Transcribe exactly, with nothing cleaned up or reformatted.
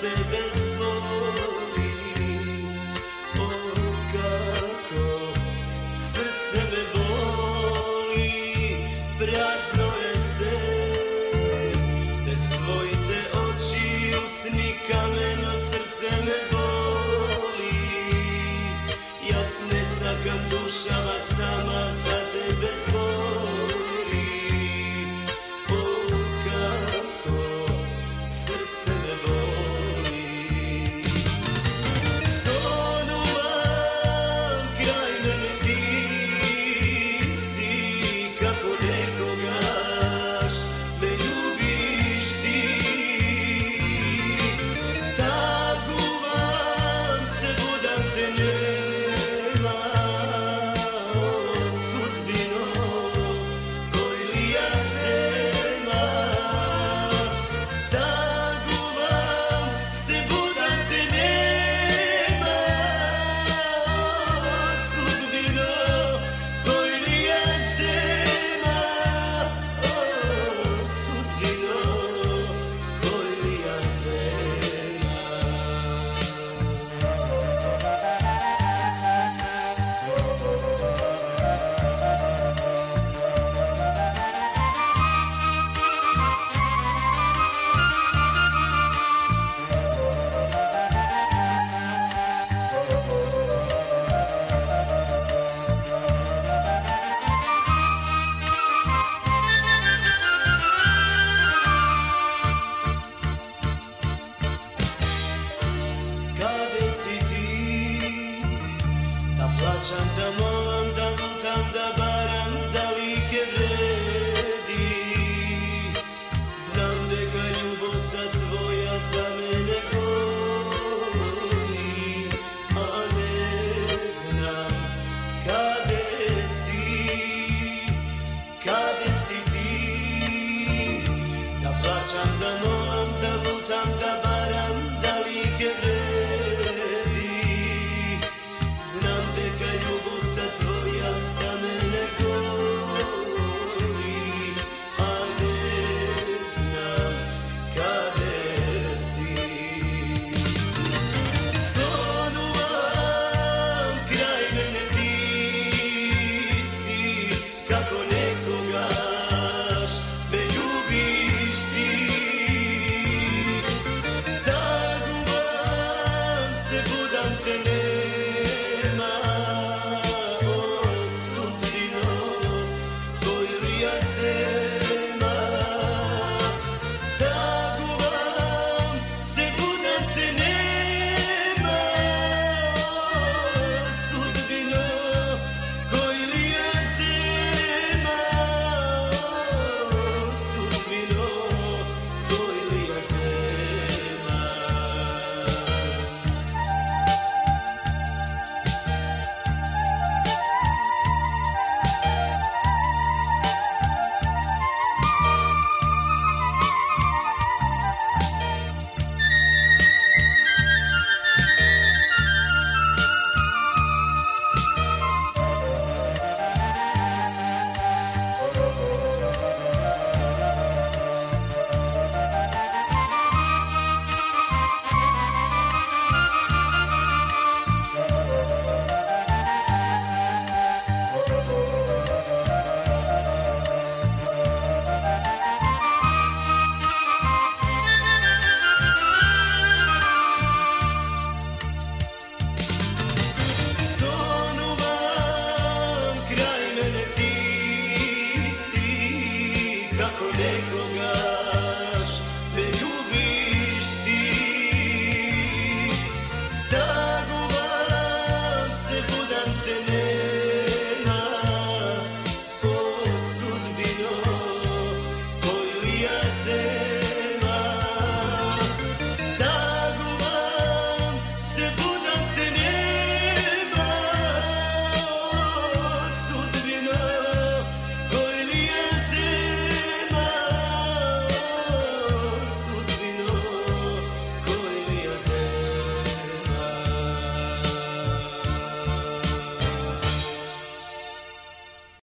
tebe zbori. O, kako srce me boli, prazno je sve, bez tvojih te očiju sni kameno srce me boli. Jasne sakam dušama sama za tebe zbori. O, kako srce me boli. Zonuvam kraj mene ti si, kako nekogaš me ljubiš ti. Taguvam se, budam te nema, o sudbino, koj li ja zema. Taguvam se, budam te nema, o sudbino, koj li ja zema. O sudbino, koj li ja zema. Kade si ti, da plaćam da